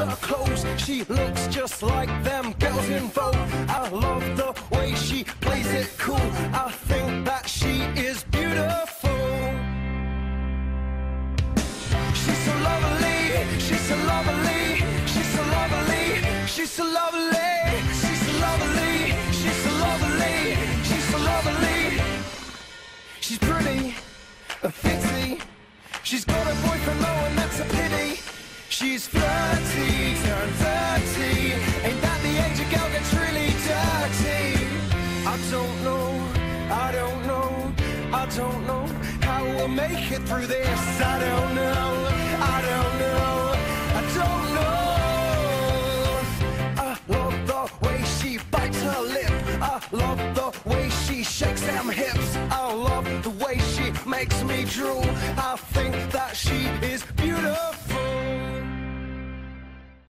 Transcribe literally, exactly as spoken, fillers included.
her clothes. She looks just like them girls in Vogue. I love the way she plays it cool. I think that she is beautiful. She's so lovely, she's so lovely, she's so lovely, she's so lovely, she's so lovely, she's so lovely, she's so lovely. She's pretty, a fixie. She's got a boyfriend though, and that's a pity. She's flirty, turned thirty. Ain't that the age a girl gets really dirty? I don't know, I don't know, I don't know how we'll make it through this. I don't know, I don't know, I don't know. I love the way she bites her lip. I love the way she shakes them hips. I love the way she makes me drool.